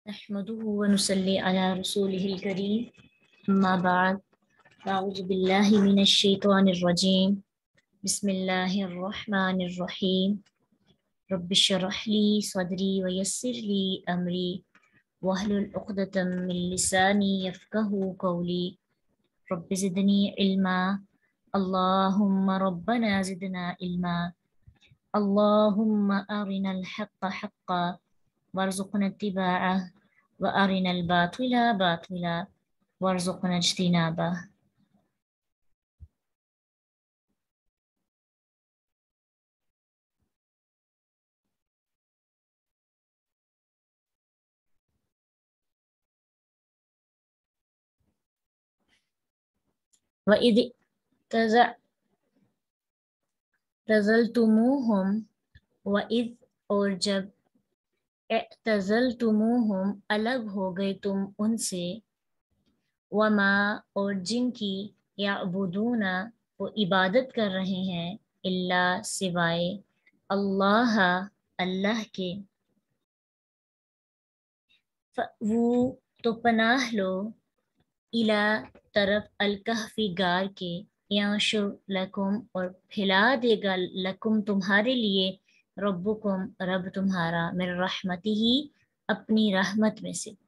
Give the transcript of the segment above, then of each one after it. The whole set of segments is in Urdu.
نحمده ونصلي على رسوله الكريم أما بعد أعوذ بالله من الشيطان الرجيم بسم الله الرحمن الرحيم رب اشرح لي صدري ويسر لي أمري واحلل عقدة من لساني يفقهوا قولي رب زدني علما اللهم ربنا زدنا علما اللهم أرنا الحق حقا وارزقنا اتباعه وأرنا الباطل باطلا وارزقنا اجتنابه. وإذ اعتزلتموهم وإذ اور جب اعتزلتموهم الگ ہو گئے تم ان سے وما اور جن کی یعبدون وہ عبادت کر رہے ہیں اللہ سوائے اللہ اللہ کے وہ تو پناہ لو الا طرف الکہف غار کے یانشر لکم اور پھیلا دے گا لکم تمہارے لیے ربکم رب تمہارا من رحمتہ ہی اپنی رحمت میں سے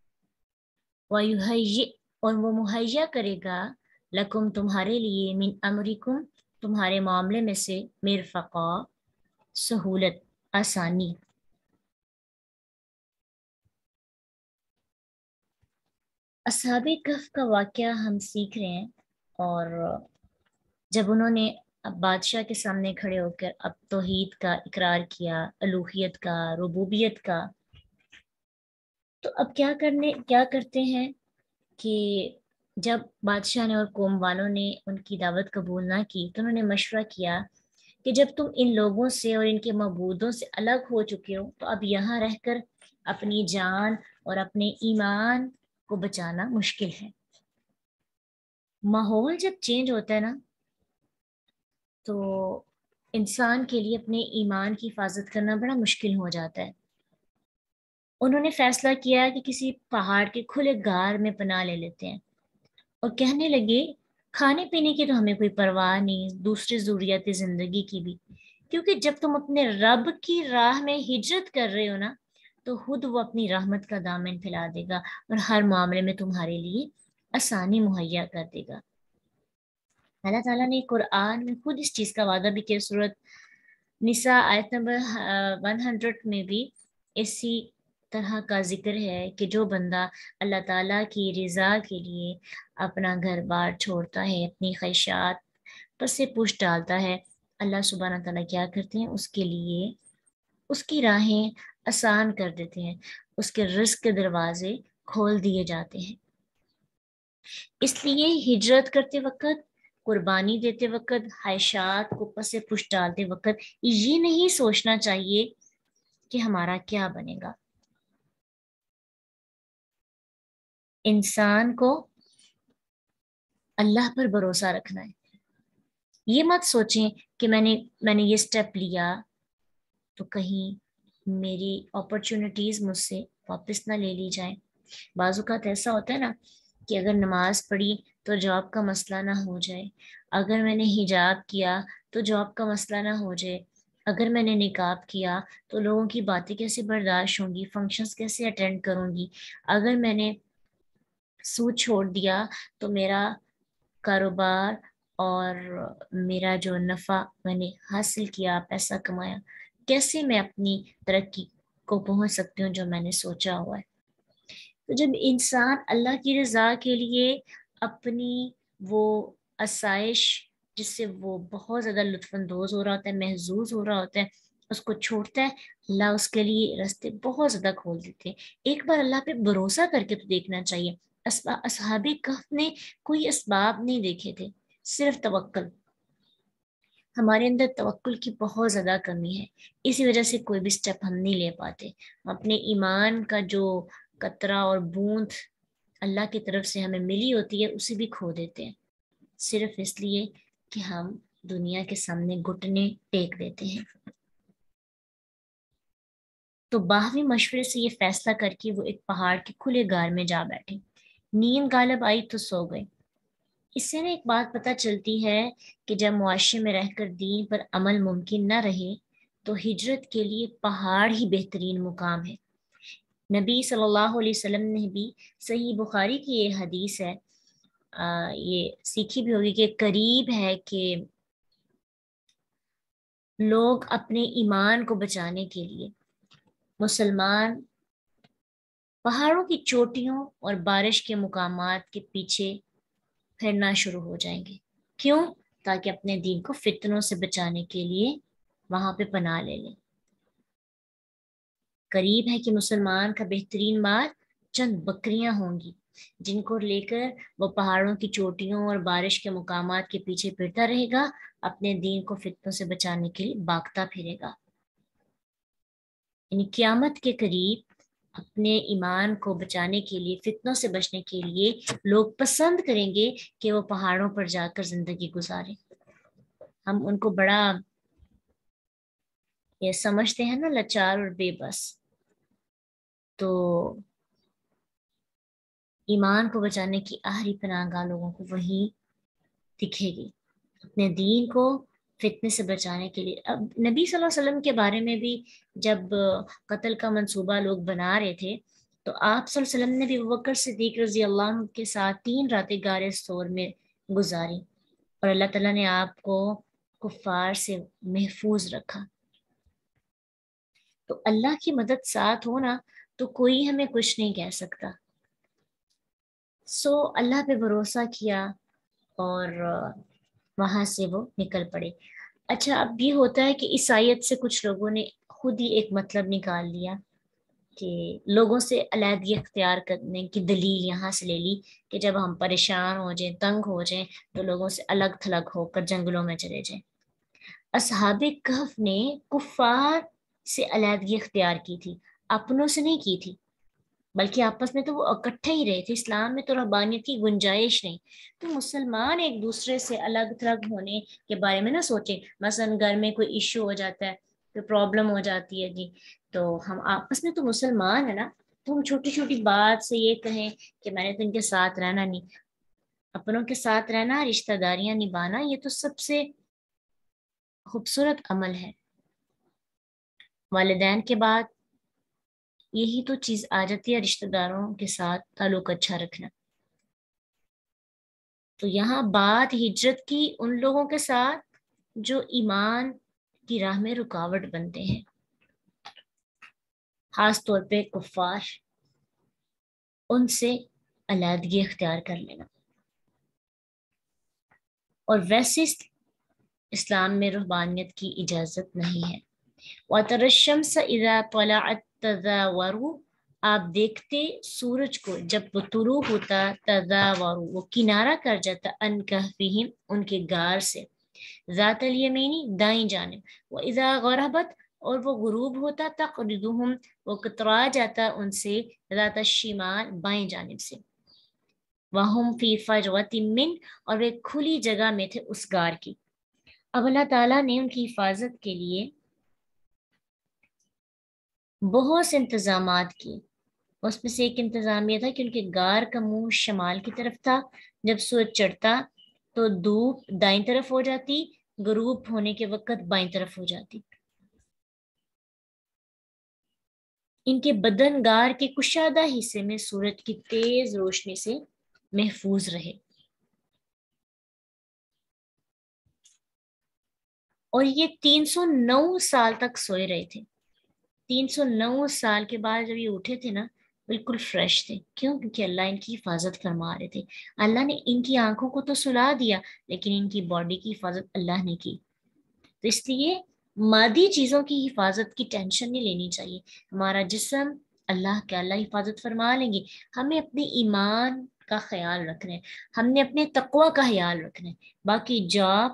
ویہیئ اور وہ مہیا کرے گا لکم تمہارے لیے من امرکم تمہارے معاملے میں سے مرفقا سہولت آسانی. اصحاب کہف کا واقعہ ہم سیکھ رہے ہیں، اور جب انہوں نے اب بادشاہ کے سامنے کھڑے ہو کر اب توحید کا اقرار کیا، الوہیت کا، ربوبیت کا، تو اب کیا کرتے ہیں کہ جب بادشاہ نے اور قوم والوں نے ان کی دعوت قبول نہ کی تو انہوں نے مشورہ کیا کہ جب تم ان لوگوں سے اور ان کے معبودوں سے الگ ہو چکے ہو تو اب یہاں رہ کر اپنی جان اور اپنے ایمان کو بچانا مشکل ہے. ماحول جب چینج ہوتا ہے نا تو انسان کے لیے اپنے ایمان کی حفاظت کرنا بڑا مشکل ہو جاتا ہے. انہوں نے فیصلہ کیا کہ کسی پہاڑ کے کھلے غار میں پناہ لے لیتے ہیں اور کہنے لگے کھانے پینے کی تو ہمیں کوئی پرواہ نہیں، دوسری ضروریات زندگی کی بھی، کیونکہ جب تم اپنے رب کی راہ میں ہجرت کر رہے ہو نا تو خود وہ اپنی رحمت کا دامن پھیلا دے گا اور ہر معاملے میں تمہارے لیے آسانی مہیا کر دے گا. اللہ تعالیٰ نے قرآن میں خود اس چیز کا وعدہ بھی کیا. سورۃ نساء آیت نمبر 100 میں بھی اسی طرح کا ذکر ہے کہ جو بندہ اللہ تعالیٰ کی رضا کے لیے اپنا گھر بار چھوڑتا ہے، اپنی خواہشات پر سے پوچھ ڈالتا ہے، اللہ سبحانہ تعالیٰ کیا کرتے ہیں، اس کے لیے اس کی راہیں آسان کر دیتے ہیں، اس کے رزق کے دروازے کھول دیے جاتے ہیں. اس لیے ہجرت کرتے وقت، قربانی دیتے وقت، خواہشات کو پس پش ڈالتے وقت یہ نہیں سوچنا چاہیے کہ ہمارا کیا بنے گا. انسان کو اللہ پر بھروسہ رکھنا ہے. یہ مت سوچیں کہ میں نے یہ سٹیپ لیا تو کہیں میری اپرچونٹیز مجھ سے واپس نہ لے لی جائیں. بعض اوقات ایسا ہوتا ہے نا کہ اگر نماز پڑھی تو جاب کا مسئلہ نہ ہو جائے، اگر میں نے حجاب کیا تو جاب کا مسئلہ نہ ہو جائے، اگر میں نے نقاب کیا تو لوگوں کی باتیں کیسے برداشت ہوں گی، فنکشنز کیسے اٹینڈ کروں گی، اگر میں نے سود چھوڑ دیا تو میرا کاروبار اور میرا جو نفع میں نے حاصل کیا، پیسہ کمایا، کیسے میں اپنی ترقی کو پہنچ سکتی ہوں جو میں نے سوچا ہوا ہے. تو جب انسان اللہ کی رضا کے لیے اپنی وہ آسائش جس سے وہ بہت زیادہ لطف اندوز ہو رہا ہوتا ہے، محظوظ ہو رہا ہوتا ہے، اس کو چھوڑتا ہے، اللہ اس کے لیے راستے بہت زیادہ کھول دیتے ہیں. ایک بار اللہ پہ بھروسہ کر کے تو دیکھنا چاہیے. اصحاب کہف نے کوئی اسباب نہیں دیکھے تھے، صرف توکل. ہمارے اندر توکل کی بہت زیادہ کمی ہے، اسی وجہ سے کوئی بھی سٹیپ ہم نہیں لے پاتے. اپنے ایمان کا جو قطرہ اور بوند اللہ کی طرف سے ہمیں ملی ہوتی ہے اسے بھی کھو دیتے ہیں، صرف اس لیے کہ ہم دنیا کے سامنے گھٹنے ٹیک دیتے ہیں. تو باہمی مشورے سے یہ فیصلہ کر کے وہ ایک پہاڑ کے کھلے غار میں جا بیٹھے۔ نیند غالب آئی تو سو گئے۔ اس سے ایک بات پتہ چلتی ہے کہ جب معاشرے میں رہ کر دین پر عمل ممکن نہ رہے تو ہجرت کے لیے پہاڑ ہی بہترین مقام ہے۔ نبی صلی اللہ علیہ وسلم نے بھی، صحیح بخاری کی یہ حدیث ہے، یہ سیکھی بھی ہوگی کہ قریب ہے کہ لوگ اپنے ایمان کو بچانے کے لیے مسلمان پہاڑوں کی چوٹیوں اور بارش کے مقامات کے پیچھے پھرنا شروع ہو جائیں گے۔ کیوں؟ تاکہ اپنے دین کو فتنوں سے بچانے کے لیے وہاں پہ پناہ لے لیں۔ قریب ہے کہ مسلمان کا بہترین مال چند بکریاں ہوں گی جن کو لے کر وہ پہاڑوں کی چوٹیوں اور بارش کے مقامات کے پیچھے پھرتا رہے گا، اپنے دین کو فتنوں سے بچانے کے لیے بھاگتا پھرے گا۔ یعنی قیامت کے قریب اپنے ایمان کو بچانے کے لیے، فتنوں سے بچنے کے لیے لوگ پسند کریں گے کہ وہ پہاڑوں پر جا کر زندگی گزاریں۔ ہم ان کو بڑا یہ سمجھتے ہیں نا، لاچار اور بے بس، تو ایمان کو بچانے کی آخری پناہ گاہ لوگوں کو وہی دکھے گی، اپنے دین کو فتنے سے بچانے کے لیے۔ اب نبی صلی اللہ علیہ وسلم کے بارے میں بھی جب قتل کا منصوبہ لوگ بنا رہے تھے تو آپ صلی اللہ علیہ وسلم نے بھی ابوبکر صدیق رضی اللہ عنہ کے ساتھ 3 راتیں غار ثور میں گزاری، اور اللہ تعالیٰ نے آپ کو کفار سے محفوظ رکھا۔ تو اللہ کی مدد ساتھ ہونا تو کوئی ہمیں کچھ نہیں کہہ سکتا۔ سو اللہ پہ بھروسہ کیا اور وہاں سے وہ نکل پڑے۔ اچھا، اب یہ ہوتا ہے کہ اس آیت سے کچھ لوگوں نے خود ہی ایک مطلب نکال لیا کہ لوگوں سے علیحدگی اختیار کرنے کی دلیل یہاں سے لے لی کہ جب ہم پریشان ہو جائیں، تنگ ہو جائیں، تو لوگوں سے الگ تھلگ ہو کر جنگلوں میں چلے جائیں۔ اصحاب کہف نے کفار سے علیحدگی اختیار کی تھی، اپنوں سے نہیں کی تھی، بلکہ آپس میں تو وہ اکٹھے ہی رہے تھے۔ اسلام میں تو رہبانیت کی گنجائش نہیں۔ تو مسلمان ایک دوسرے سے الگ تھلگ ہونے کے بارے میں نہ سوچیں۔ مثلا گھر میں کوئی ایشو ہو جاتا ہے، کوئی پرابلم ہو جاتی ہے جی، تو ہم آپس میں تو مسلمان ہیں نا، تو ہم چھوٹی چھوٹی بات سے یہ کہیں کہ میں نے تو ان کے ساتھ رہنا نہیں۔ اپنوں کے ساتھ رہنا، رشتہ داریاں نبھانا، یہ تو سب سے خوبصورت عمل ہے۔ والدین کے بعد یہی تو چیز آ جاتی ہے، رشتہ داروں کے ساتھ تعلق اچھا رکھنا۔ تو یہاں بات ہجرت کی ان لوگوں کے ساتھ جو ایمان کی راہ میں رکاوٹ بنتے ہیں، خاص طور پہ کفار، ان سے علیحدگی اختیار کر لینا۔ اور ویسے اسلام میں رہبانیت کی اجازت نہیں ہے۔ وَتَرَى الشَّمْسَ إِذَا طَلَعَتْ تَزَاوَرُ، آپ دیکھتے سورج کو جب وہ طلوع ہوتا، تزاور وہ کنارہ کر جاتا، ان کہفہم ان کے غار سے، ذات الیمینی دائیں جانب، وَإِذَا غَرَبَتْ اور وہ غروب ہوتا، تقرضہم وہ کترا جاتا ان سے، ذات الشمال بائیں جانب سے، وَهُمْ فِي فَجْوَةٍ مِّنْ اور وہ ایک کھلی جگہ میں تھے اس غار کی۔ اب اللہ تعالیٰ نے ان کی حفاظت کے لیے بہت سے انتظامات کیے۔ اس میں سے ایک انتظام یہ تھا کہ ان کے غار کا منہ شمال کی طرف تھا، جب سورج چڑھتا تو دھوپ دائیں طرف ہو جاتی، غروب ہونے کے وقت بائیں طرف ہو جاتی۔ ان کے بدن غار کے کشادہ حصے میں سورج کی تیز روشنی سے محفوظ رہے۔ اور یہ 309 سال تک سوئے رہے تھے۔ 309 سال کے بعد جب یہ اٹھے تھے نا، بالکل فریش تھے۔ کیوں؟ کیونکہ اللہ ان کی حفاظت فرما رہے تھے۔ اللہ نے ان کی آنکھوں کو تو سلا دیا، لیکن ان کی باڈی کی حفاظت اللہ نے کی۔ تو اس لیے مادی چیزوں کی حفاظت کی ٹینشن نہیں لینی چاہیے۔ ہمارا جسم اللہ کے اللہ حفاظت فرما لیں گے۔ ہمیں اپنے ایمان کا خیال رکھنا ہے، ہم نے اپنے تقوی کا خیال رکھنا ہے۔ باقی جاب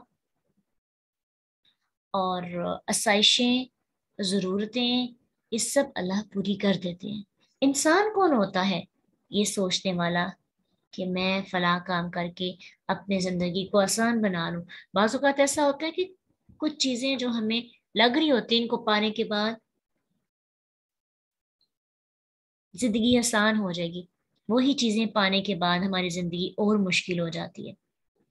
اور آسائشیں، ضرورتیں، یہ سب اللہ پوری کر دیتے ہیں۔ انسان کون ہوتا ہے یہ سوچنے والا کہ میں فلاں کام کر کے اپنے زندگی کو آسان بنا لوں؟ بعض اوقات ایسا ہوتا ہے کہ کچھ چیزیں جو ہمیں لگ رہی ہوتی ہیں ان کو پانے کے بعد زندگی آسان ہو جائے گی. وہی چیزیں پانے کے بعد ہماری زندگی اور مشکل ہو جاتی ہے.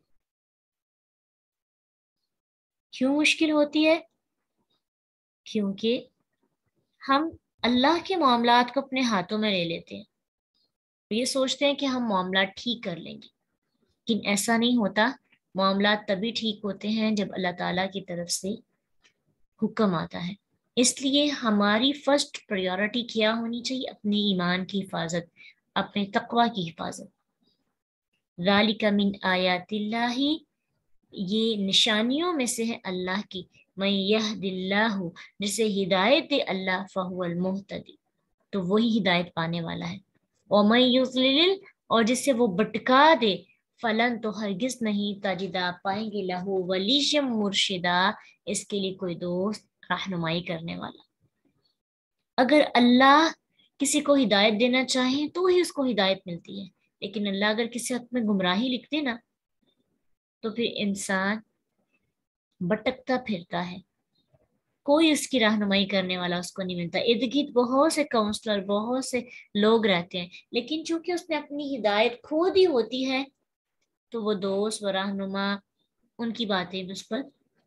کیوں مشکل ہوتی ہے؟ کیونکہ ہم اللہ کے معاملات کو اپنے ہاتھوں میں لے لیتے ہیں. یہ سوچتے ہیں کہ ہم معاملات ٹھیک کر لیں گے، لیکن ایسا نہیں ہوتا. معاملات تبھی ٹھیک ہوتے ہیں جب اللہ تعالیٰ کی طرف سے حکم آتا ہے. اس لیے ہماری فرسٹ پریورٹی کیا ہونی چاہیے؟ اپنی ایمان کی حفاظت، اپنے تقوی کی حفاظت. ذالک من آیات اللہ، یہ نشانیوں میں سے ہے اللہ کی. من یہد اللہ، جسے ہدایت دے اللہ، فہو المہتدی، تو وہی ہدایت پانے والا ہے. ومن یضلل، اور جسے وہ بٹکا دے، فلن، تو ہرگز نہیں، تجدہ پائیں گے، لہو ولییم مرشدہ، اس کے لیے کوئی دوست رہنمائی کرنے والا. اگر اللہ کسی کو ہدایت دینا چاہیں تو ہی اس کو ہدایت ملتی ہے، لیکن اللہ اگر کسی حق میں گمراہی لکھ دے نا، تو پھر انسان بھٹکتا پھرتا ہے. کوئی اس کی رہنمائی کرنے والا اس کو نہیں ملتا. ارد گرد بہت سے کاؤنسلر، بہت سے لوگ رہتے ہیں، لیکن چونکہ اس نے اپنی ہدایت کھو دی ہوتی ہے، تو وہ دوست و رہنما ان کی باتیں اس پر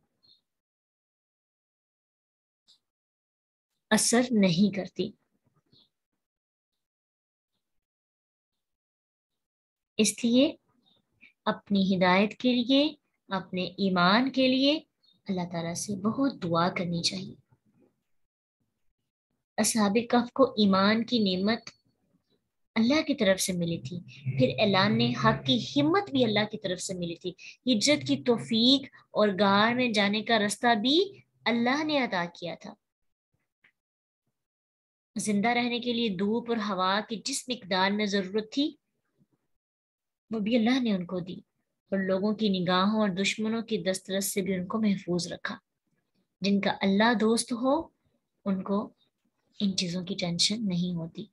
اثر نہیں کرتی. اس لیے اپنی ہدایت کے لیے، اپنے ایمان کے لیے اللہ تعالیٰ سے بہت دعا کرنی چاہیے. اصحاب کہف کو ایمان کی نعمت اللہ کی طرف سے ملی تھی، پھر اعلان حق کی ہمت بھی اللہ کی طرف سے ملی تھی. ہجرت کی توفیق اور غار میں جانے کا راستہ بھی اللہ نے عطا کیا تھا. زندہ رہنے کے لیے دھوپ اور ہوا کی جس مقدار میں ضرورت تھی، وہ بھی اللہ نے ان کو دی، اور لوگوں کی نگاہوں اور دشمنوں کی دسترس سے بھی ان کو محفوظ رکھا. جن کا اللہ دوست ہو، ان کو ان چیزوں کی ٹینشن نہیں ہوتی.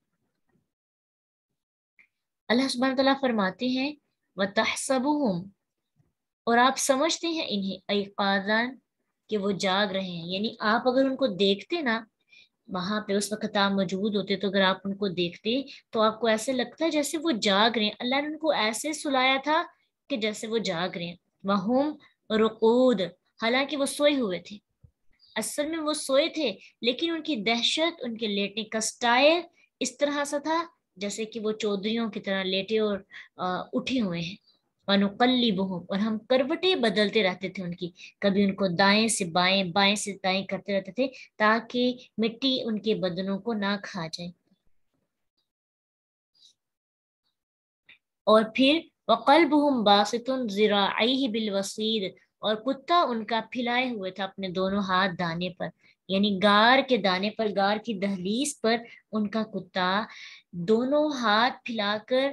اللہ سبحانہ تعالیٰ فرماتے ہیں وَتَحْسَبُهُمْ، اور آپ سمجھتے ہیں انہیں ایقاظاً، کہ وہ جاگ رہے ہیں. یعنی آپ اگر ان کو دیکھتے نا، وہاں پہ اس وقت آپ موجود ہوتے، تو اگر آپ ان کو دیکھتے تو آپ کو ایسے لگتا ہے جیسے وہ جاگ رہے ہیں. اللہ نے ان کو ایسے سلایا تھا کہ جیسے وہ جاگ رہے ہیں. وَهُمْ رُقُودٌ، حالانکہ وہ سوئے ہوئے تھے. اصل میں وہ سوئے تھے، لیکن ان کی دہشت، ان کے لیٹنے کا سٹائل اس طرح سا تھا جیسے کہ وہ چودریوں کی طرح لیٹے اور اٹھے ہوئے ہیں. وَنُقَلِّبُهُمْ، اور ہم کروٹیں بدلتے رہتے تھے ان کی، کبھی ان کو دائیں سے بائیں، بائیں سے دائیں کرتے رہتے تھے، تاکہ مٹی ان کے بدنوں کو نہ کھا جائے. اور پھر وَقَلْبُهُمْ بَاسِطٌ ذِرَاعَيْهِ بِالْوَصِيدِ، اور کتا ان کا پھیلائے ہوئے تھا اپنے دونوں ہاتھ دانے پر، یعنی غار کے دانے پر، غار کی دہلیز پر ان کا کتا دونوں ہاتھ پھیلا کر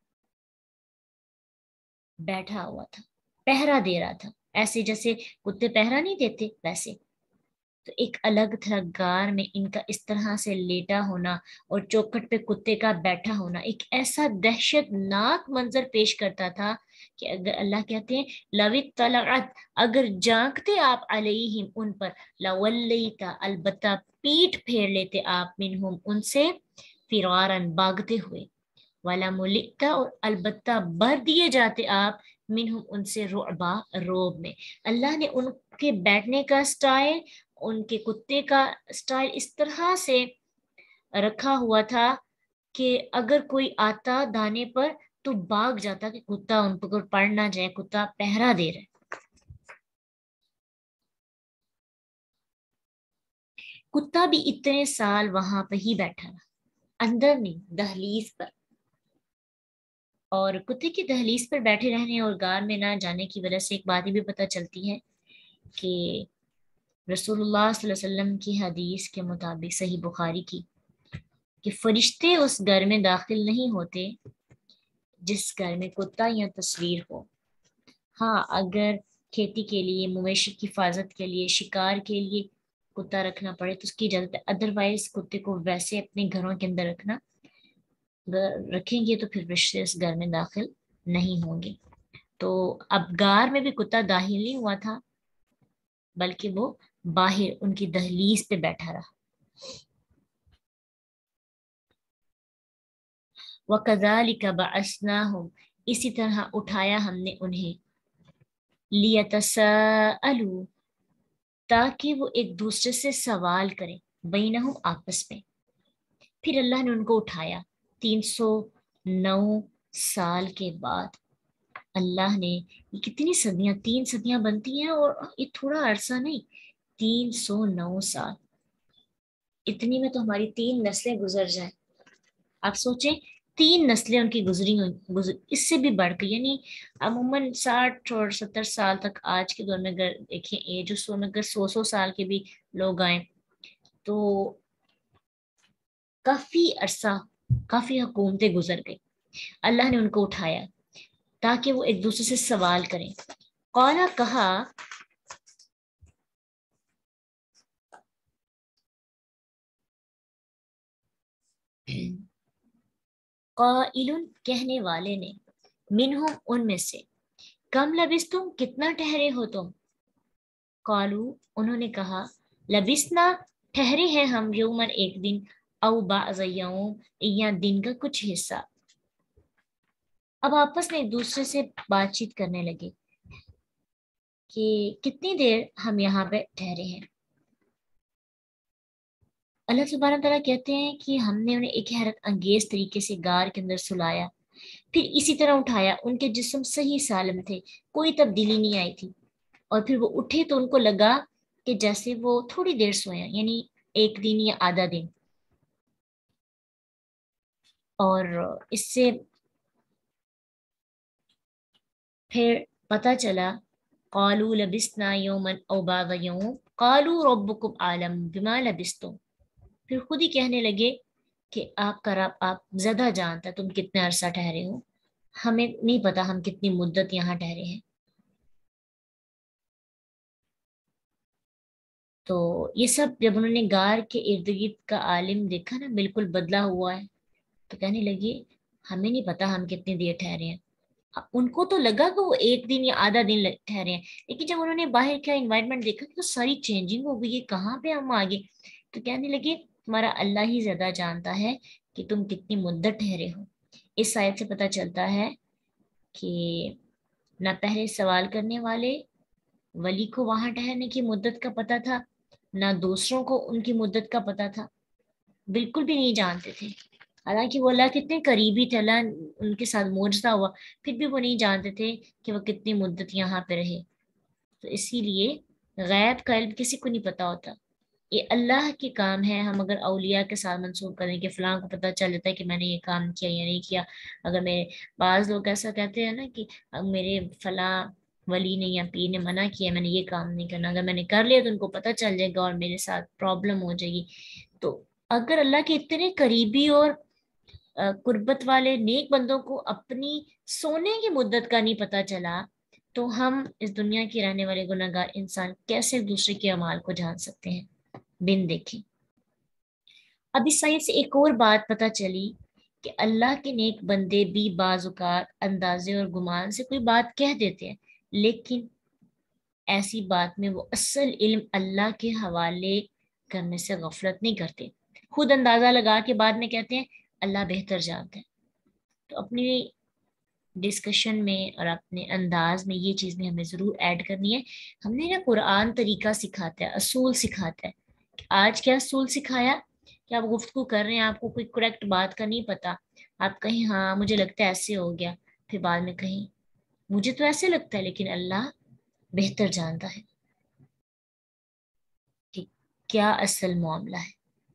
بیٹھا ہوا تھا، پہرا دے رہا تھا. ایسے جیسے کتے پہرا نہیں دیتے ویسے. تو ایک الگ تھا غار میں ان کا اس طرح سے لیٹا ہونا، اور چوکھٹ پہ کتے کا بیٹھا ہونا ایک ایسا دہشت ناک منظر پیش کرتا تھا کہ اگر اللہ کہتے ہیں لَوِ اطَّلَعَتْ، اگر جانکتے آپ علیہم ان پر، لَوَلَّیْتَ، البتہ پیٹھ پھیر لیتے آپ، منہم ان سے، فرارن بھاگتے ہوئے، وَلَمُلِئْتَ، اور البتہ بھر دیے جاتے آپ، منہم ان سے، رعبا، روب میں. اللہ نے ان کے بیٹھنے کا سٹائل، ان کے کتے کا سٹائل اس طرح سے رکھا ہوا تھا کہ اگر کوئی آتا دانے پر تو بھاگ جاتا کہ کتا ان پر پڑ نہ جائے، کتا پہرا دے رہے. کتا بھی اتنے سال وہاں پہ ہی بیٹھا رہا، اندر نہیں، دہلیز پر. اور کتے کی دہلیز پر بیٹھے رہنے اور غار میں نہ جانے کی وجہ سے ایک بات بھی پتہ چلتی ہے کہ رسول اللہ صلی اللہ علیہ وسلم کی حدیث کے مطابق، صحیح بخاری کی، کہ فرشتے اس گھر میں داخل نہیں ہوتے جس گھر میں کتا یا تصویر ہو. ہاں، اگر کھیتی کے لیے، مویشی کی حفاظت کے لیے، شکار کے لیے کتا رکھنا پڑے تو اس کی اجازت ہے، ادروائز کتے کو ویسے اپنے گھروں کے اندر رکھیں گے تو پھر فرشتے اس گھر میں داخل نہیں ہوں گے. تو اب غار میں بھی کتا داخل نہیں ہوا تھا، بلکہ وہ باہر ان کی دہلیز پہ بیٹھا رہا. وَكَذَلِكَ بَعَثْنَاهُمْ، اسی طرح اٹھایا ہم نے انہیں، لِيَتَسَاءَلُوا، تاکہ وہ ایک دوسرے سے سوال کریں، بینہم، آپس میں۔ پھر اللہ نے ان کو اٹھایا 309 سال کے بعد۔ اللہ نے، یہ کتنی صدیاں، 3 صدیاں بنتی ہیں اور یہ تھوڑا عرصہ نہیں، 309 سال، اتنی میں تو ہماری 3 نسلیں گزر جائیں۔ آپ سوچیں 3 نسلیں ان کی گزری ہوئی، اس سے بھی بڑھ کے، یعنی عموماً 60 اور 70 سال تک آج کے دور میں اگر دیکھیں ایج، اس میں اگر 100 100 سال کے بھی لوگ آئیں تو کافی عرصہ، کافی حکومتیں گزر گئی۔ اللہ نے ان کو اٹھایا تاکہ وہ ایک دوسرے سے سوال کریں۔ قالا، کہا، قائل، کہنے والے نے، منہم، ان میں سے، کم لبستم، کتنا ٹھہرے ہو تم؟ قالو، انہوں نے کہا، لبسنا، ٹھہرے ہیں ہم، یومن، ایک دن، او بعض یوم، یا دن کا کچھ حصہ۔ اب آپس میں ایک دوسرے سے بات چیت کرنے لگے کہ کتنی دیر ہم یہاں پہ ٹھہرے ہیں۔ اللہ سبحانہ تعالیٰ کہتے ہیں کہ ہم نے انہیں ایک حیرت انگیز طریقے سے غار کے اندر سلایا، پھر اسی طرح اٹھایا، ان کے جسم صحیح سالم تھے، کوئی تبدیلی نہیں آئی تھی، اور پھر وہ اٹھے تو ان کو لگا کہ جیسے وہ تھوڑی دیر سوئے ہیں، یعنی ایک دن یا آدھا دن۔ اور اس سے پھر پتہ چلا، قالوا لبسنا یوما او بعض یوم قالوا ربکم اعلم بما لبستم، پھر خود ہی کہنے لگے کہ آپ کا رب آپ زیادہ جانتا، تم کتنے عرصہ ٹھہرے ہو، ہمیں نہیں پتا ہم کتنی مدت یہاں ٹھہرے ہیں۔ تو یہ سب جب انہوں نے غار کے ارد گرد کا عالم دیکھا نا بالکل بدلا ہوا ہے، تو کہنے لگے ہمیں نہیں پتا ہم کتنی دیر ٹھہرے ہیں۔ ان کو تو لگا کہ وہ ایک دن یا آدھا دن ٹھہرے ہیں، لیکن جب انہوں نے باہر کا انوائرمنٹ دیکھا تو ساری چینجنگ ہو گئی ہے، کہاں پہ ہم آگے، تو کہنے لگے تمہارا اللہ ہی زیادہ جانتا ہے کہ تم کتنی مدت ٹھہرے ہو۔ اس آیت سے پتہ چلتا ہے کہ نہ پہلے سوال کرنے والے ولی کو وہاں ٹھہرنے کی مدت کا پتہ تھا، نہ دوسروں کو ان کی مدت کا پتہ تھا، بالکل بھی نہیں جانتے تھے، حالانکہ وہ اللہ کتنے قریبی تھے، اللہ ان کے ساتھ معجزہ ہوا، پھر بھی وہ نہیں جانتے تھے کہ وہ کتنی مدت یہاں پہ رہے۔ تو اسی لیے غیب کا علم کسی کو نہیں پتا ہوتا، یہ اللہ کے کام ہے۔ ہم اگر اولیاء کے ساتھ منسوخ کریں کہ فلاں کو پتہ چل جاتا ہے کہ میں نے یہ کام کیا یا نہیں کیا، اگر میرے بعض لوگ ایسا کہتے ہیں نا کہ میرے فلاں ولی نے یا پیر نے منع کیا میں نے یہ کام نہیں کرنا، اگر میں نے کر لیا تو ان کو پتہ چل جائے گا اور میرے ساتھ پرابلم ہو جائے گی۔ تو اگر اللہ کے اتنے قریبی اور قربت والے نیک بندوں کو اپنی سونے کی مدت کا نہیں پتہ چلا، تو ہم اس دنیا کی رہنے والے گناہگار انسان کیسے ایک دوسرے کے اعمال کو جان سکتے ہیں بن دیکھیں۔ اب اس سائد سے ایک اور بات پتہ چلی کہ اللہ کے نیک بندے بھی بعض اوقات اندازے اور گمان سے کوئی بات کہہ دیتے ہیں، لیکن ایسی بات میں وہ اصل علم اللہ کے حوالے کرنے سے غفلت نہیں کرتے، خود اندازہ لگا کے بعد میں کہتے ہیں اللہ بہتر جانتے ہیں۔ تو اپنی ڈسکشن میں اور اپنے انداز میں یہ چیز میں ہمیں ضرور ایڈ کرنی ہے۔ ہم نے نا قرآن طریقہ سکھاتا ہے، اصول سکھاتا ہے، آج کیا اصول سکھایا کہ آپ گفتگو کر رہے ہیں، آپ کو کوئی کریکٹ بات کا نہیں پتا، آپ کہیں ہاں مجھے لگتا ہے ایسے ہو گیا، پھر بعد میں کہیں مجھے تو ایسے لگتا ہے لیکن اللہ بہتر جانتا ہے کہ کیا اصل معاملہ ہے۔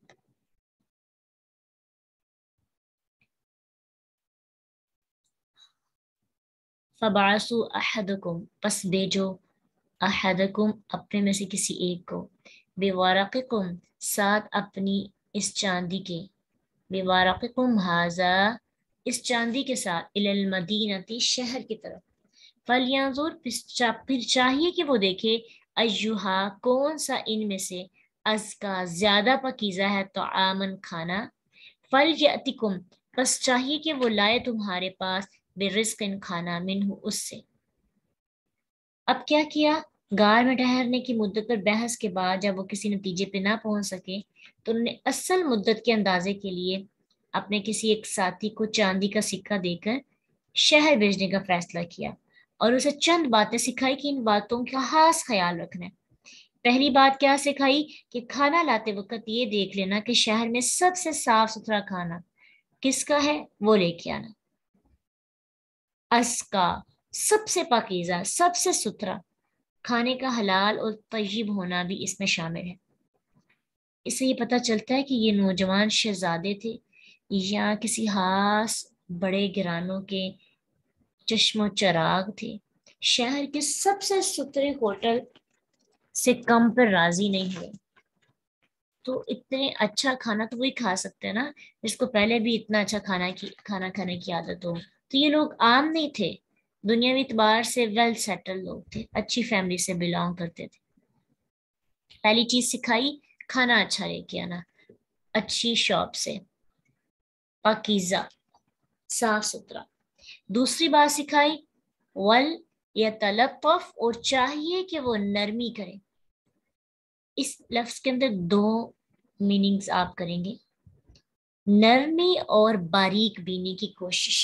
فبعثوا احدکم، پس بھیجو، احدکم، اپنے میں سے کسی ایک کو، بورقکم، ساتھ اپنی اس چاندی کے، بورقکم ھذا، اس چاندی کے ساتھ، الی المدینہ، شہر کی طرف، فلینظر، پھر چاہیے کہ وہ دیکھے، ایہا، کون سا ان میں سے، ازکا، زیادہ پاکیزہ ہے، طعامن، کھانا، فلیأتکم، بس چاہیے کہ وہ لائے تمہارے پاس، برزق، کھانا، منہ، اس سے۔ اب کیا کیا، غار میں ٹھہرنے کی مدت پر بحث کے بعد جب وہ کسی نتیجے پہ نہ پہنچ سکے تو انہوں نے اصل مدت کے اندازے کے لیے اپنے کسی ایک ساتھی کو چاندی کا سکہ دے کر شہر بھیجنے کا فیصلہ کیا اور اسے چند باتیں سکھائی کہ ان باتوں کا خاص خیال رکھنا ہے۔ پہلی بات کیا سکھائی کہ کھانا لاتے وقت یہ دیکھ لینا کہ شہر میں سب سے صاف ستھرا کھانا کس کا ہے وہ لے کے آنا، ازکا، سب سے پاکیزہ، سب سے ستھرا کھانے کا حلال اور طیب ہونا بھی اس میں شامل ہے۔ اس سے یہ پتہ چلتا ہے کہ یہ نوجوان شہزادے تھے یا کسی خاص بڑے گھرانوں کے چشم و چراغ تھے، شہر کے سب سے ستھرے ہوٹل سے کم پر راضی نہیں ہوئے۔ تو اتنے اچھا کھانا تو وہی کھا سکتے ہیں نا جس کو پہلے بھی اتنا اچھا کھانا کھانے کی عادت ہو۔ تو یہ لوگ عام نہیں تھے، دنیاوی اعتبار سے ویل سیٹل لوگ تھے، اچھی فیملی سے بلانگ کرتے تھے۔ پہلی چیز سکھائی کھانا اچھا لے کے آنا، اچھی شاپ سے، پاکیزہ، صاف ستھرا۔ دوسری بات سکھائی ول یتلطف، اور چاہیے کہ وہ نرمی کرے۔ اس لفظ کے اندر دو میننگز آپ کریں گے، نرمی اور باریک بینی کی کوشش،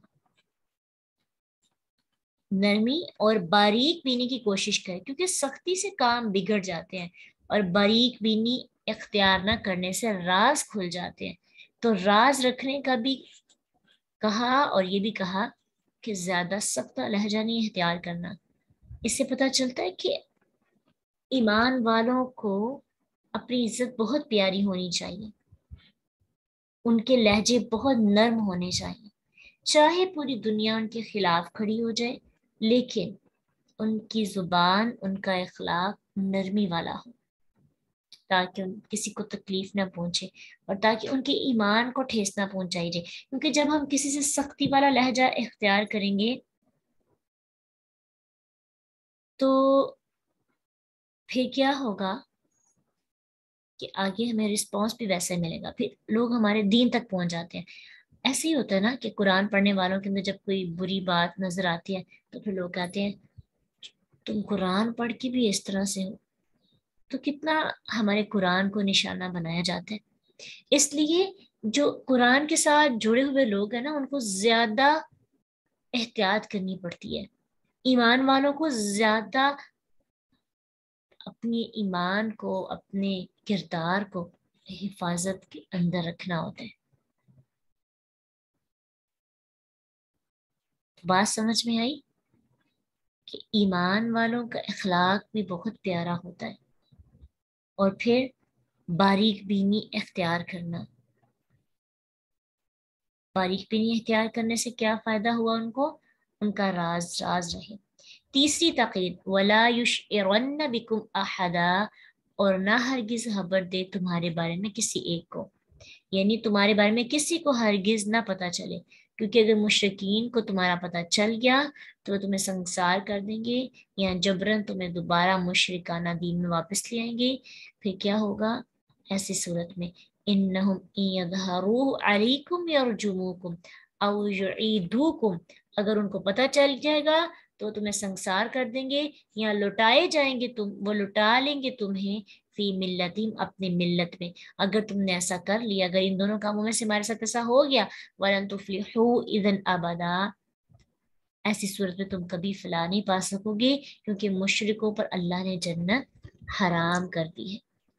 نرمی اور باریک بینی کی کوشش کرے، کیونکہ سختی سے کام بگڑ جاتے ہیں اور باریک بینی اختیار نہ کرنے سے راز کھل جاتے ہیں۔ تو راز رکھنے کا بھی کہا اور یہ بھی کہا کہ زیادہ سخت لہجہ نہیں اختیار کرنا۔ اس سے پتہ چلتا ہے کہ ایمان والوں کو اپنی عزت بہت پیاری ہونی چاہیے، ان کے لہجے بہت نرم ہونے چاہیے، چاہے پوری دنیا ان کے خلاف کھڑی ہو جائے لیکن ان کی زبان، ان کا اخلاق نرمی والا ہو، تاکہ کسی کو تکلیف نہ پہنچے اور تاکہ ان کے ایمان کو ٹھیس نہ پہنچائی جائے۔ کیونکہ جب ہم کسی سے سختی والا لہجہ اختیار کریں گے تو پھر کیا ہوگا کہ آگے ہمیں رسپانس بھی ویسے ملے گا، پھر لوگ ہمارے دین تک پہنچ جاتے ہیں۔ ایسے ہی ہوتا ہے نا کہ قرآن پڑھنے والوں کے اندر جب کوئی بری بات نظر آتی ہے تو پھر لوگ کہتے ہیں تم قرآن پڑھ کے بھی اس طرح سے ہو۔ تو کتنا ہمارے قرآن کو نشانہ بنایا جاتا ہے۔ اس لیے جو قرآن کے ساتھ جڑے ہوئے لوگ ہیں نا ان کو زیادہ احتیاط کرنی پڑتی ہے، ایمان والوں کو زیادہ اپنی ایمان کو، اپنے کردار کو حفاظت کے اندر رکھنا ہوتا ہے۔ بات سمجھ میں آئی کہ ایمان والوں کا اخلاق بھی بہت پیارا ہوتا ہے، اور پھر باریک بینی اختیار کرنا۔ باریک بینی اختیار کرنے سے کیا فائدہ ہوا ان کا راز راز رہے۔ تیسری تقید ولا یشعرن بکم احدا، اور نہ ہرگز خبر دے تمہارے بارے میں کسی ایک کو، یعنی تمہارے بارے میں کسی کو ہرگز نہ پتہ چلے، کیونکہ اگر مشرکین کو تمہارا پتہ چل گیا تو وہ تمہیں سنگسار کر دیں گے یا جبرن تمہیں دوبارہ مشرکانہ دین میں واپس لے آئیں گے۔ پھر کیا ہوگا ایسی صورت میں انہم ان یظہروا علیکم یرجموکم او یعیدوکم، اگر ان کو پتہ چل جائے گا تو تمہیں سنگسار کر دیں گے یا لٹائے جائیں گے، وہ لٹا لیں گے تمہیں فی ملتہم، اپنے ملت میں۔ اگر تم نے ایسا کر لیا، اگر ان دونوں کاموں میں سے ہمارے ساتھ ایسا ہو گیا، وَلَن تُفْلِحُوا اِذًا أَبَدًا، ایسی صورت میں تم کبھی فلاح نہیں پا سکو گے، کیونکہ مشرکوں پر اللہ نے جنت حرام کر دی ہے۔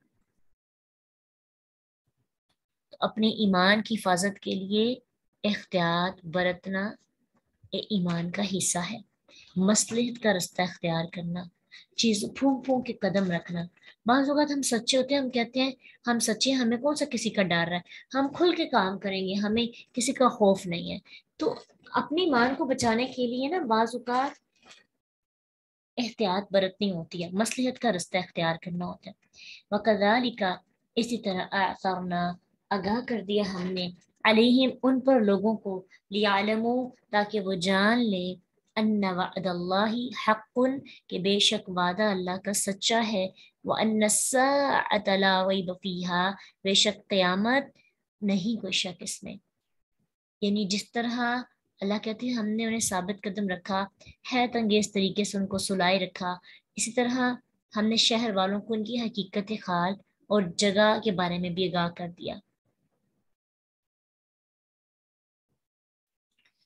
تو اپنے ایمان کی حفاظت کے لیے احتیاط برتنا ایمان کا حصہ ہے، مصلحت کا رستہ اختیار کرنا، چیز پھونک پھونک کے قدم رکھنا۔ بعض اوقات ہم سچے ہوتے ہیں، ہم کہتے ہیں ہم سچے ہیں، ہمیں کون سا کسی کا ڈر ہے، ہم کھل کے کام کریں گے، ہمیں کسی کا خوف نہیں ہے۔ تو اپنی ایمان کو بچانے کے لیے نا بعض اوقات احتیاط برتنی ہوتی ہے، مصلحت کا رستہ اختیار کرنا ہوتا ہے۔ وَكَذَلِكَ، اسی طرح اعثرنا، آگاہ کر دیا ہم نے، علیہم، ان پر لوگوں کو، لیعلموا، تاکہ وہ جان لیں، ان وعد اللہ حق، کہ بے شک وعدہ اللہ کا سچا ہے، وان الساعة لا ریب فیہا، بے شک قیامت نہیں کوئی شک اس میں۔ یعنی جس طرح اللہ کہتے ہیں ہم نے انہیں ثابت قدم رکھا، حیرت انگیز طریقے سے ان کو سلائے رکھا، اسی طرح ہم نے شہر والوں کو ان کی حقیقت حال اور جگہ کے بارے میں بھی آگاہ کر دیا۔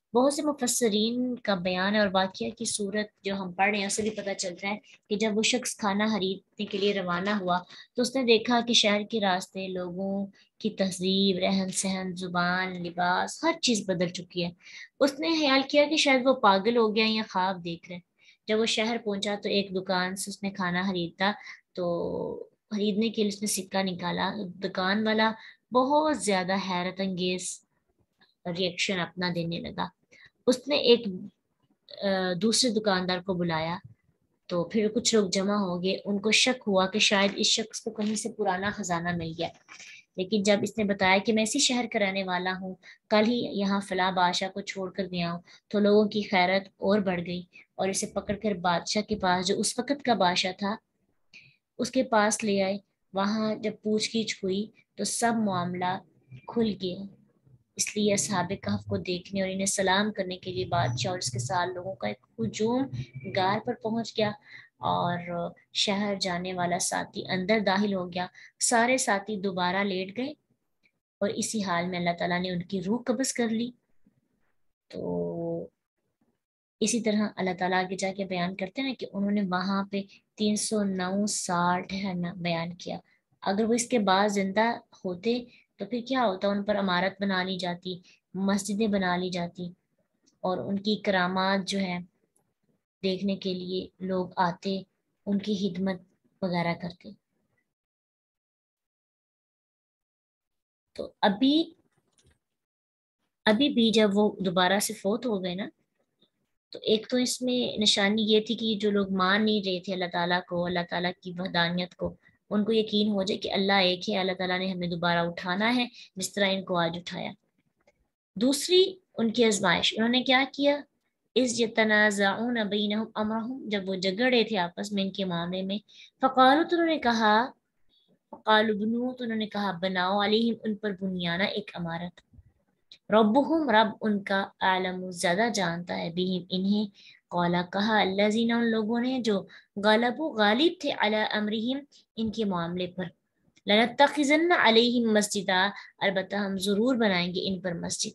بہت سے مفسرین کا بیان ہے اور واقعہ کی صورت جو ہم پڑھ رہے ہیں اسے بھی پتہ چلتا ہے کہ جب وہ شخص کھانا خریدنے کے لیے روانہ ہوا تو اس نے دیکھا کہ شہر کے راستے، لوگوں کی تہذیب، رہن سہن، زبان، لباس، ہر چیز بدل چکی ہے۔ اس نے خیال کیا کہ شاید وہ پاگل ہو گیا یا خواب دیکھ رہے۔ جب وہ شہر پہنچا تو ایک دکان سے اس نے کھانا خریدا تو خریدنے کے لیے اس نے سکہ نکالا۔ دکان والا بہت زیادہ حیرت انگیز ریئیکشن اپنا دینے لگا۔ اس نے ایک دوسرے دکاندار کو بلایا تو پھر کچھ لوگ جمع ہو گئے۔ ان کو شک ہوا کہ شاید اس شخص کو کہیں سے پرانا خزانہ مل گیا، لیکن جب اس نے بتایا کہ میں اسی شہر کا رہنے والا ہوں، کل ہی یہاں فلاں بادشاہ کو چھوڑ کر گیا ہوں، تو لوگوں کی خیرت اور بڑھ گئی اور اسے پکڑ کر بادشاہ کے پاس، جو اس وقت کا بادشاہ تھا، اس کے پاس لے آئے۔ وہاں جب پوچھ گچھ ہوئی تو سب معاملہ کھل گیا۔ اس لیے اصحاب کہف کو دیکھنے اور انہیں سلام کرنے کے لیے بادشاہ اور اس کے ساتھ لوگوں کا ایک ہجوم غار پر پہنچ گیا اور شہر جانے والا ساتھی اندر داخل ہو گیا۔ سارے ساتھی دوبارہ لیٹ گئے اور اسی حال میں اللہ تعالیٰ نے ان کی روح قبض کر لی۔ تو اسی طرح اللہ تعالیٰ آگے جا کے بیان کرتے ہیں کہ انہوں نے وہاں پہ 309 سال ٹھہرنا بیان کیا۔ اگر وہ اس کے بعد زندہ ہوتے تو پھر کیا ہوتا، ان پر عمارت بنا لی جاتی، مسجدیں بنا لی جاتی اور ان کی کرامات جو ہے دیکھنے کے لیے لوگ آتے، ان کی خدمت وغیرہ کرتے۔ تو ابھی بھی جب وہ دوبارہ سے فوت ہو گئے نا، تو ایک تو اس میں نشانی یہ تھی کہ جو لوگ مان نہیں رہے تھے اللہ تعالیٰ کو، اللہ تعالیٰ کی وحدانیت کو، ان کو یقین ہو جائے کہ اللہ ایک ہے، اللہ تعالیٰ نے ہمیں دوبارہ اٹھانا ہے جس طرح ان کو آج اٹھایا۔ دوسری ان کی آزمائش، انہوں نے کیا کیا، اس یتنازعون بینہم امرہم، جب وہ جھگڑے تھے آپس میں ان کے معاملے میں، فقالوا، تو انہوں نے کہا، فقالوا بنو، تو انہوں نے کہا بناؤ، علیہم، ان پر بنیانہ ایک عمارت، ربہم، رب ان کا، عالم، زیادہ جانتا ہے، بہم، انہیں، قولا، کہا، الذین، ان لوگوں نے جو غلبوا، غالب تھے، علی امرہم، ان کے معاملے پر، لنتخذن علیہم مسجدا، البتہ ہم ضرور بنائیں گے ان پر مسجد۔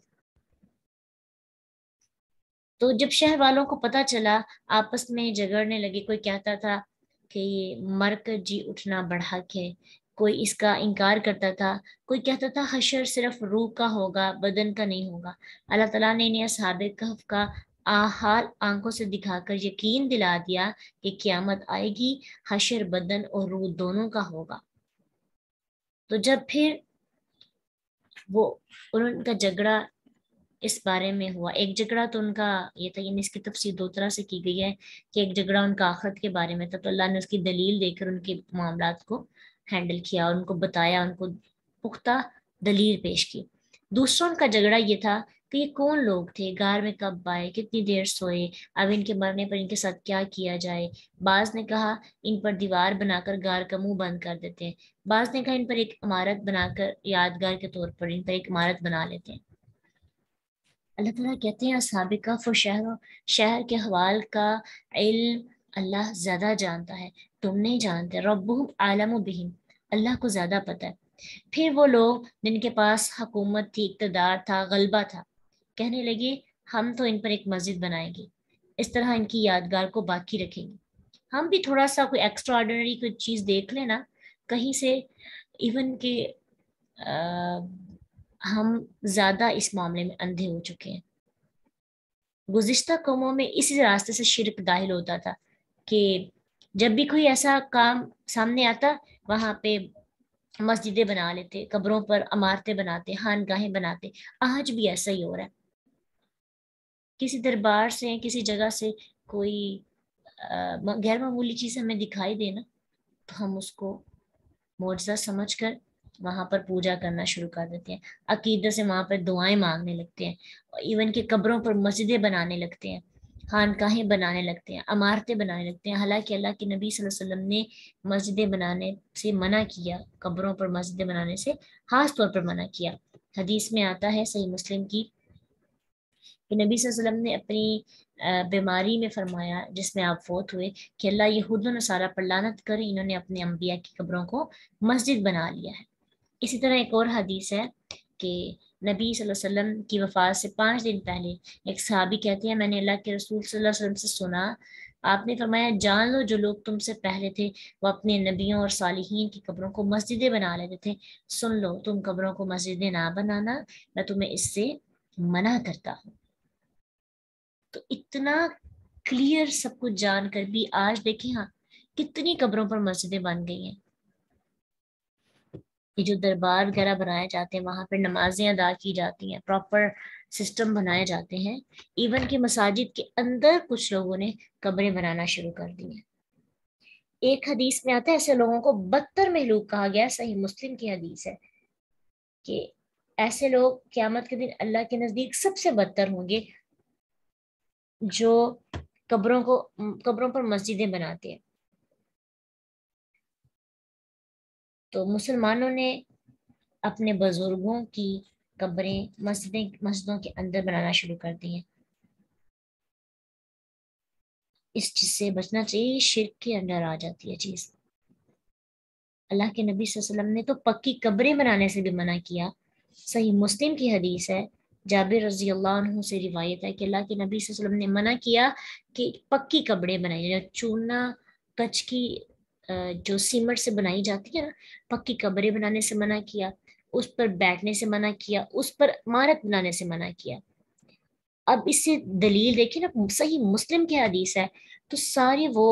تو جب شہر والوں کو پتہ چلا، آپس میں جھگڑنے لگے، کوئی کہتا تھا کہ یہ مر کر جی اٹھنا بڑا حق ہے، کوئی اس کا انکار کرتا تھا، کوئی کہتا تھا حشر صرف روح کا ہوگا، بدن کا نہیں ہوگا۔ اللہ تعالیٰ نے انہیں اصحاب کہف کا حال آنکھوں سے دکھا کر یقین دلا دیا کہ قیامت آئے گی، حشر بدن اور روح دونوں کا ہوگا۔ تو جب پھر وہ ان کا جھگڑا اس بارے میں ہوا، ایک جھگڑا تو ان کا یہ تھا، یعنی اس کی تفسیر دو طرح سے کی گئی ہے کہ ایک جھگڑا ان کا آخرت کے بارے میں تھا، تو اللہ نے اس کی دلیل دے کر ان کے معاملات کو ہینڈل کیا اور ان کو بتایا، ان کو پختہ دلیل پیش کی۔ دوسرا ان کا جھگڑا یہ تھا کہ یہ کون لوگ تھے، غار میں کب آئے، کتنی دیر سوئے، اب ان کے مرنے پر ان کے ساتھ کیا کیا جائے۔ بعض نے کہا ان پر دیوار بنا کر غار کا منہ بند کر دیتے ہیں، بعض نے کہا ان پر ایک عمارت بنا کر یادگار کے طور پر ان پر ایک عمارت بنا لیتے ہیں۔ اللہ تعالیٰ کہتے ہیں اصحاب کہف و شہر کے حوال کا علم اللہ زیادہ جانتا ہے، تم نہیں جانتے، ربہم عالم بہم، اللہ کو زیادہ پتہ ہے۔ پھر وہ لوگ جن کے پاس حکومت تھی، اقتدار تھا، غلبہ تھا، کہنے لگے ہم تو ان پر ایک مسجد بنائیں گے، اس طرح ان کی یادگار کو باقی رکھیں گے۔ ہم بھی تھوڑا سا کوئی ایکسٹرا آرڈنری کوئی چیز دیکھ لیں نا کہیں سے، ایون کہ ہم زیادہ اس معاملے میں اندھے ہو چکے ہیں۔ گزشتہ قوموں میں اسی راستے سے شرک داخل ہوتا تھا کہ جب بھی کوئی ایسا کام سامنے آتا، وہاں پہ مسجدیں بنا لیتے، قبروں پر عمارتیں بناتے، خانگاہیں بناتے۔ آج بھی ایسا ہی ہو رہا ہے، کسی دربار سے، کسی جگہ سے کوئی غیر معمولی چیز ہمیں دکھائی دے نا، تو ہم اس کو معجزہ سمجھ کر وہاں پر پوجا کرنا شروع کر دیتے ہیں، عقیدت سے وہاں پر دعائیں مانگنے لگتے ہیں، ایون کہ قبروں پر مسجدیں بنانے لگتے ہیں، خانقاہیں بنانے لگتے ہیں، عمارتیں بنانے لگتے ہیں، حالانکہ اللہ کے نبی صلی اللہ علیہ وسلم نے مسجدیں بنانے سے منع کیا، قبروں پر مسجدیں بنانے سے خاص طور پر منع کیا۔ حدیث میں آتا ہے صحیح مسلم کی کہ نبی صلی اللہ علیہ وسلم نے اپنی بیماری میں فرمایا جس میں آپ فوت ہوئے کہ اللہ یہود و نصارہ پر لعنت کرے، انہوں نے اپنے انبیاء کی قبروں کو مسجد بنا لیا ہے۔ اسی طرح ایک اور حدیث ہے کہ نبی صلی اللہ علیہ وسلم کی وفات سے 5 دن پہلے ایک صحابی کہتے ہیں میں نے اللہ کے رسول صلی اللہ علیہ وسلم سے سنا، آپ نے فرمایا جان لو جو لوگ تم سے پہلے تھے وہ اپنے نبیوں اور صالحین کی قبروں کو مسجدیں بنا لیتے تھے، سن لو تم قبروں کو مسجدیں نہ بنانا، میں تمہیں اس سے منع کرتا ہوں۔ تو اتنا کلیئر سب کچھ جان کر بھی آج دیکھیں ہاں کتنی قبروں پر مسجدیں بن گئی ہیں۔ یہ جو دربار وغیرہ بنائے جاتے ہیں وہاں پہ نمازیں ادا کی جاتی ہیں، پراپر سسٹم بنائے جاتے ہیں، ایون کہ مساجد کے اندر کچھ لوگوں نے قبریں بنانا شروع کر دی ہیں۔ ایک حدیث میں آتا ہے ایسے لوگوں کو بدتر مہلوک کہا گیا، صحیح مسلم کی حدیث ہے کہ ایسے لوگ قیامت کے دن اللہ کے نزدیک سب سے بدتر ہوں گے جو قبروں پر مسجدیں بناتے ہیں۔ تو مسلمانوں نے اپنے بزرگوں کی قبریں مسجدوں کے اندر بنانا شروع کر دی ہیں۔ اس چیز سے بچنا چاہیے، شرک کے اندر آ جاتی ہے چیز۔ اللہ کے نبی صلی اللہ علیہ وسلم نے تو پکی قبریں بنانے سے بھی منع کیا، صحیح مسلم کی حدیث ہے، جابر رضی اللہ عنہ سے روایت ہے کہ اللہ کے نبی صلی اللہ علیہ وسلم نے منع کیا کہ پکی قبریں بنائی جائیں، چونا کچ کی جو سیمنٹ سے بنائی جاتی ہے نا، پکی قبریں بنانے سے منع کیا، اس پر بیٹھنے سے منع کیا، اس پر عمارت بنانے سے منع کیا۔ اب اس سے دلیل دیکھیں نا، صحیح مسلم کی حدیث ہے، تو سارے وہ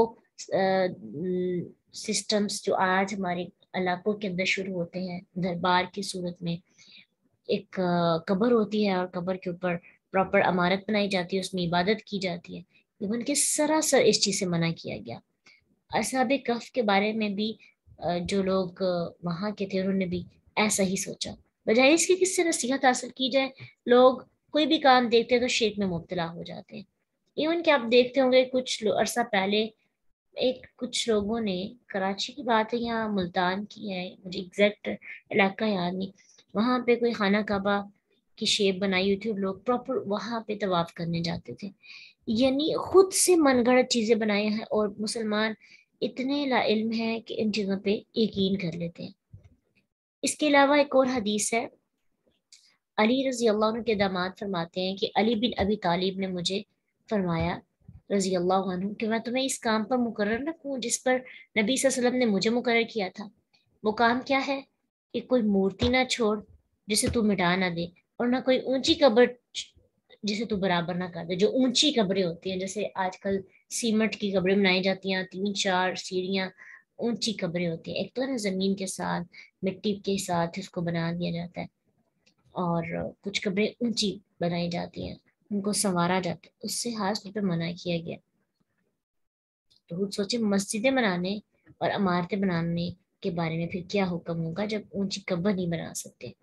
سسٹمز جو آج ہمارے علاقوں کے اندر شروع ہوتے ہیں دربار کی صورت میں، ایک قبر ہوتی ہے اور قبر کے اوپر پراپر عمارت بنائی جاتی ہے، اس میں عبادت کی جاتی ہے، ایون کہ سراسر اس چیز سے منع کیا گیا۔ اصحاب کہف کے بارے میں بھی جو لوگ وہاں کے تھے انہوں نے بھی ایسا ہی سوچا، بجائے اس کی کس سے نصیحت حاصل کی جائے، لوگ کوئی بھی کام دیکھتے ہیں تو شرک میں مبتلا ہو جاتے ہیں۔ ایون کہ آپ دیکھتے ہوں گے کچھ عرصہ پہلے کچھ لوگوں نے، کراچی کی بات ہے یا ملتان کی ہے مجھے ایگزیکٹ علاقہ یاد نہیں، وہاں پہ کوئی خانہ کعبہ کی شیپ بنائی ہوئی تھی، لوگ پراپر وہاں پہ طواف کرنے جاتے تھے، یعنی خود سے من گھڑت چیزیں بنائی ہیں، اور مسلمان اتنے لا علم ہیں کہ ان چیزوں پہ یقین کر لیتے ہیں۔ اس کے علاوہ ایک اور حدیث ہے، علی رضی اللہ عنہ کے داماد فرماتے ہیں کہ علی بن ابی طالب نے مجھے فرمایا رضی اللہ عنہ کہ میں تمہیں اس کام پر مقرر رکھوں جس پر نبی صلی اللہ علیہ وسلم نے مجھے مقرر کیا تھا۔ وہ کام کیا ہے کہ کوئی مورتی نہ چھوڑ جسے تو مٹا نہ دے، اور نہ کوئی اونچی قبر جسے تو برابر نہ کر دے۔ جو اونچی قبریں ہوتی ہیں جیسے آج کل سیمنٹ کی قبریں بنائی جاتی ہیں، 3-4 سیڑھیاں اونچی قبریں ہوتی ہیں، ایک تو نا زمین کے ساتھ مٹی کے ساتھ اس کو بنا دیا جاتا ہے، اور کچھ قبریں اونچی بنائی جاتی ہیں ان کو سنوارا جاتا ہے، اس سے خاص طور پہ منع کیا گیا۔ تو خود سوچے مسجدیں بنانے اور عمارتیں بنانے کے بارے میں پھر کیا حکم ہوگا جب اونچی قبر نہیں بنا سکتے۔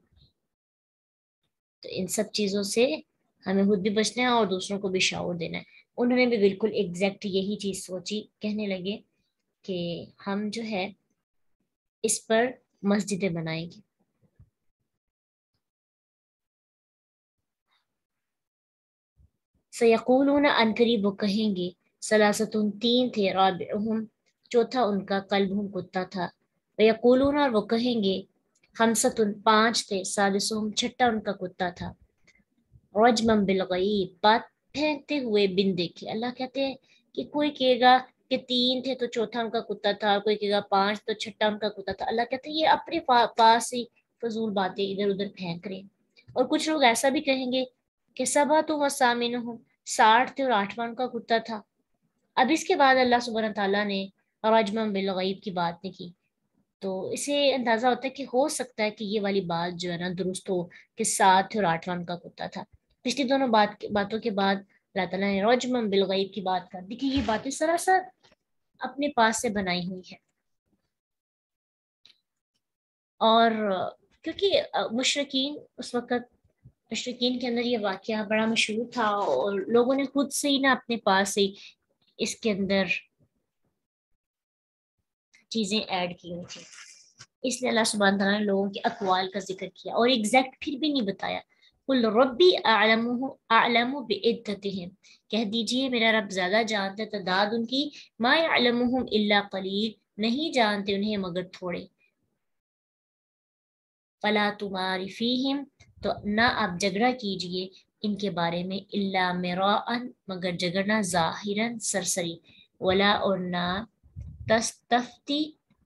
تو ان سب چیزوں سے ہمیں خود بھی بچنا ہے اور دوسروں کو بھی شعور دینا ہے۔ انہوں نے بھی بالکل ایگزیکٹ یہی چیز سوچی، کہنے لگے کہ ہم جو ہے اس پر مسجدیں بنائیں گے۔ سیقولون عنقریب وہ کہیں گے، ثلاثۃ 3 تھے، رابعہم چوتھا ان کا قلبہم کتا تھا، ویقولون اور وہ کہیں گے، خمسۃ 5 تھے، سادسہم چھٹا ان کا کتا تھا، رجمم بالغیب بات پھینکتے ہوئے بن دیکھے۔ اللہ کہتے ہیں کہ کوئی کہے گا کہ 3 تھے تو چوتھا ان کا کتا تھا، کوئی کہے گا 5 تو چھٹا ان کا کتا تھا۔ اللہ کہتے ہیں یہ اپنے پاس ہی فضول باتیں ادھر ادھر پھینک رہے ہیں۔ اور کچھ لوگ ایسا بھی کہیں گے کہ سبعۃ و ثامنہم 60 تھے اور 8واں ان کا کتا تھا۔ اب اس کے بعد اللہ سبحانہ تعالیٰ نے رجمم بالغیب کی بات نہیں کی، تو اسے اندازہ ہوتا ہے کہ ہو سکتا ہے کہ یہ والی بات جو ہے نا درست ہو کہ 7 تھے اور 8واں ان کا کتا تھا۔ پچھلی دونوں باتوں کے بعد اللہ تعالیٰ نے رجمم بالغیب کی بات کر دی کہ یہ باتیں سراسر اپنے پاس سے بنائی ہوئی ہے۔ اور کیونکہ مشرکین اس وقت، مشرکین کے اندر یہ واقعہ بڑا مشہور تھا اور لوگوں نے خود سے ہی نا اپنے پاس سے اس کے اندر چیزیں ایڈ کی ہوئی تھی، اس لیے اللہ سبحانہ تعالیٰ نے لوگوں کے اقوال کا ذکر کیا اور ایگزیکٹ پھر بھی نہیں بتایا۔ قل ربی اعلم بعدتہم، کہہ دیجئے میرا رب زیادہ جانتا ہے تعداد ان کی، ما یعلمہم الا قلیل، نہیں جانتے انہیں مگر تھوڑے، فلا تمار فیہم تو نہ آپ جھگڑا کیجئے ان کے بارے میں الا مراءن، مگر جھگڑنا ظاہراً سرسری، ولا اور نہ تستفتی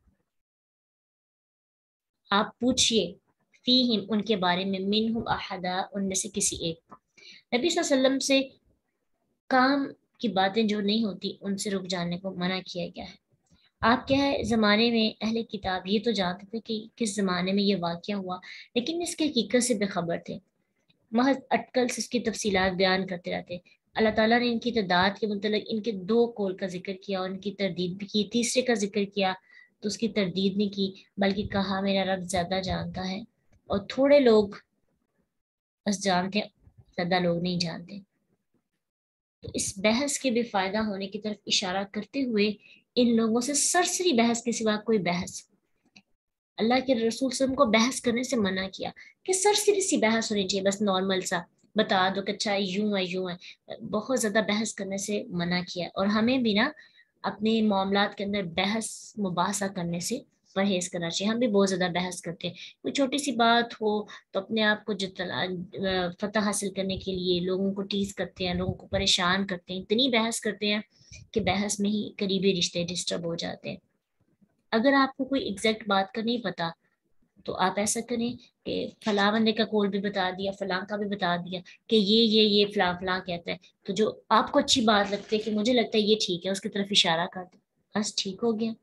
آپ پوچھئے فیہم ان کے بارے میں منہم احدا ان میں سے کسی ایک کو۔ نبی صلی اللہ علیہ وسلم سے کام کی باتیں جو نہیں ہوتی ان سے رک جانے کو منع کیا گیا ہے۔ آپ کیا ہے زمانے میں اہل کتاب یہ تو جانتے تھے کہ کس زمانے میں یہ واقعہ ہوا، لیکن اس کی حقیقت سے بے خبر تھے، محض اٹکل سے اس کی تفصیلات بیان کرتے رہتے۔ اللہ تعالیٰ نے ان کی تعداد کے متعلق ان کے 2 قول کا ذکر کیا اور ان کی تردید بھی کی، تیسرے کا ذکر کیا تو اس کی تردید نہیں کی، بلکہ کہا میرا رب زیادہ جانتا ہے اور تھوڑے لوگ بس جانتے ہیں، زیادہ لوگ نہیں جانتے۔ تو اس بحث کے بے فائدہ ہونے کی طرف اشارہ کرتے ہوئے ان لوگوں سے سرسری بحث کے سوا کوئی بحث، اللہ کے رسول صلی اللہ علیہ وسلم کو بحث کرنے سے منع کیا کہ سرسری سی بحث ہونی چاہیے، بس نارمل سا بتا دو کہ اچھا یوں ہے یوں ہے، بہت زیادہ بحث کرنے سے منع کیا۔ اور ہمیں بھی نا اپنے معاملات کے اندر بحث مباحثہ کرنے سے پرہیز کرنا چاہیے۔ ہم بھی بہت زیادہ بحث کرتے ہیں، کوئی چھوٹی سی بات ہو تو اپنے آپ کو فتح حاصل کرنے کے لیے لوگوں کو ٹیز کرتے ہیں، لوگوں کو پریشان کرتے ہیں، اتنی بحث کرتے ہیں کہ بحث میں ہی قریبی رشتے ڈسٹرب ہو جاتے ہیں۔ اگر آپ کو کوئی ایگزیکٹ بات کا نہیں پتا تو آپ ایسا کریں کہ فلاں بندے کا قول بھی بتا دیا، فلاں کا بھی بتا دیا کہ یہ فلاں فلاں کہتا ہے، تو جو آپ کو اچھی بات لگتی ہے کہ مجھے لگتا ہے یہ ٹھیک ہے اس کی طرف اشارہ کر دیں، بس ٹھیک ہو گیا۔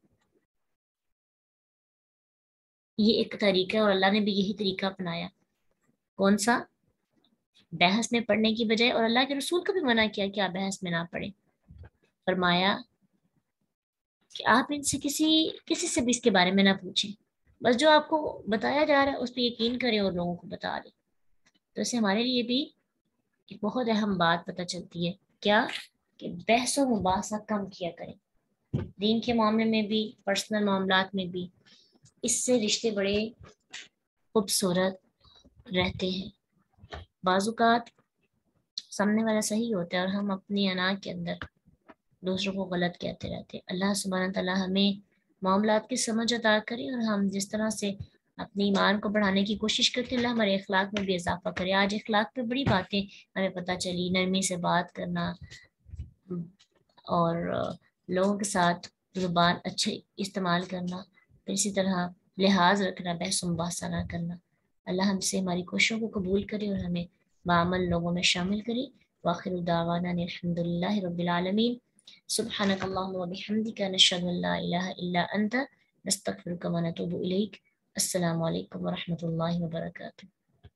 یہ ایک طریقہ ہے اور اللہ نے بھی یہی طریقہ اپنایا۔ کون سا؟ بحث میں پڑھنے کی بجائے، اور اللہ کے رسول کو بھی منع کیا کہ آپ بحث میں نہ پڑھیں۔ فرمایا کہ آپ ان سے کسی سے بھی اس کے بارے میں نہ پوچھیں، بس جو آپ کو بتایا جا رہا ہے اس پہ یقین کریں اور لوگوں کو بتا دیں۔ تو اس سے ہمارے لیے بھی ایک بہت اہم بات پتہ چلتی ہے، کیا؟ کہ بحث و مباحثہ کم کیا کریں، دین کے معاملے میں بھی، پرسنل معاملات میں بھی۔ اس سے رشتے بڑے خوبصورت رہتے ہیں۔ بعض اوقات سامنے والا صحیح ہوتا ہے اور ہم اپنی انا کے اندر دوسروں کو غلط کہتے رہتے ہیں۔ اللہ سبحانہ تعالیٰ ہمیں معاملات کی سمجھ عطا کرے اور ہم جس طرح سے اپنی ایمان کو بڑھانے کی کوشش کرتے ہیں اللہ ہمارے اخلاق میں بھی اضافہ کرے۔ آج اخلاق پہ بڑی باتیں ہمیں پتہ چلی، نرمی سے بات کرنا اور لوگوں کے ساتھ زبان اچھے استعمال کرنا، پھر اسی طرح لحاظ رکھنا، بحث و مباحثہ نہ کرنا۔ اللہ ہم سے ہماری کوششوں کو قبول کرے اور ہمیں بعمل لوگوں میں شامل کرے۔ وآخر دعوانا الحمد للہ رب العالمین۔ سبحانک اللہم وبحمدک نشہد ان لا الہ الا انت نستغفرک ونتوب الیک۔ السلام علیکم ورحمۃ اللہ وبرکاتہ۔